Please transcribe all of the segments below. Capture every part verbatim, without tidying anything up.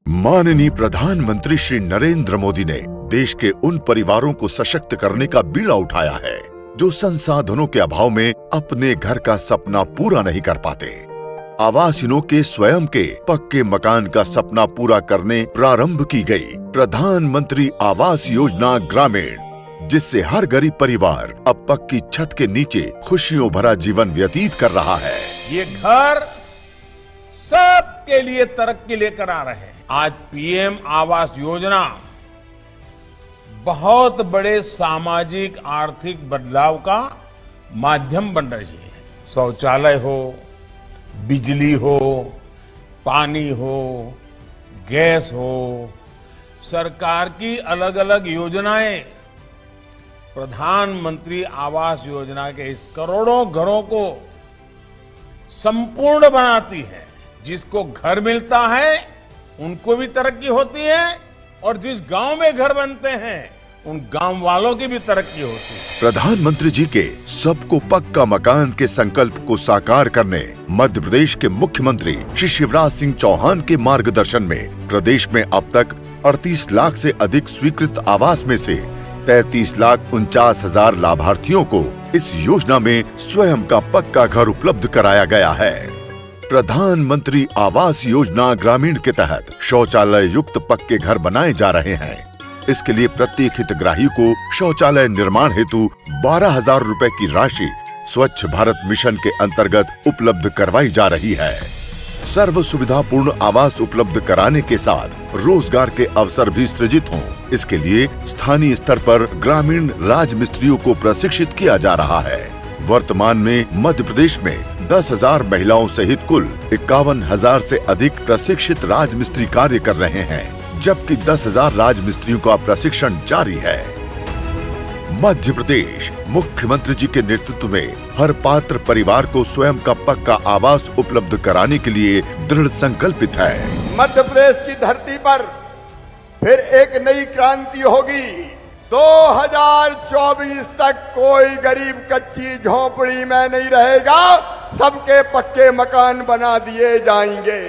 माननीय प्रधानमंत्री श्री नरेंद्र मोदी ने देश के उन परिवारों को सशक्त करने का बीड़ा उठाया है जो संसाधनों के अभाव में अपने घर का सपना पूरा नहीं कर पाते। आवासहीनों के स्वयं के पक्के मकान का सपना पूरा करने प्रारंभ की गई प्रधानमंत्री आवास योजना ग्रामीण, जिससे हर गरीब परिवार अब पक्की छत के नीचे खुशियों भरा जीवन व्यतीत कर रहा है। ये घर सबके लिए तरक्की लेकर आ रहे हैं। आज पीएम आवास योजना बहुत बड़े सामाजिक आर्थिक बदलाव का माध्यम बन रही है। शौचालय हो, बिजली हो, पानी हो, गैस हो, सरकार की अलग अलग योजनाएं प्रधानमंत्री आवास योजना के इस करोड़ों घरों को संपूर्ण बनाती है। जिसको घर मिलता है उनको भी तरक्की होती है और जिस गांव में घर बनते हैं उन गांव वालों की भी तरक्की होती है। प्रधानमंत्री जी के सबको पक्का मकान के संकल्प को साकार करने मध्य प्रदेश के मुख्यमंत्री श्री शिवराज सिंह चौहान के मार्गदर्शन में प्रदेश में अब तक अड़तीस लाख से अधिक स्वीकृत आवास में से तैंतीस लाख उनचास हजार लाभार्थियों को इस योजना में स्वयं का पक्का घर उपलब्ध कराया गया है। प्रधानमंत्री आवास योजना ग्रामीण के तहत शौचालय युक्त पक्के घर बनाए जा रहे हैं। इसके लिए प्रत्येक हितग्राही को शौचालय निर्माण हेतु बारह हजार रुपए की राशि स्वच्छ भारत मिशन के अंतर्गत उपलब्ध करवाई जा रही है। सर्व सुविधापूर्ण आवास उपलब्ध कराने के साथ रोजगार के अवसर भी सृजित हों, इसके लिए स्थानीय स्तर पर ग्रामीण राज मिस्त्रियों को प्रशिक्षित किया जा रहा है। वर्तमान में मध्य प्रदेश में दस हजार महिलाओं सहित कुल इक्यावन हजार से अधिक प्रशिक्षित राज मिस्त्री कार्य कर रहे हैं, जबकि दस हजार राज मिस्त्रियों का प्रशिक्षण जारी है। मध्य प्रदेश मुख्यमंत्री जी के नेतृत्व में हर पात्र परिवार को स्वयं का पक्का आवास उपलब्ध कराने के लिए दृढ़ संकल्पित है। मध्य प्रदेश की धरती पर फिर एक नई क्रांति होगी। दो हजार चौबीस तक कोई गरीब कच्ची झोपड़ी में नहीं रहेगा, सबके पक्के मकान बना दिए जाएंगे।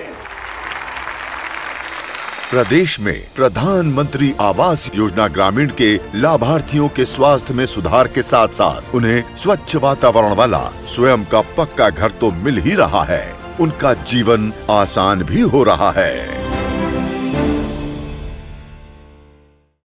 प्रदेश में प्रधानमंत्री आवास योजना ग्रामीण के लाभार्थियों के स्वास्थ्य में सुधार के साथ साथ उन्हें स्वच्छ वातावरण वाला स्वयं का पक्का घर तो मिल ही रहा है, उनका जीवन आसान भी हो रहा है।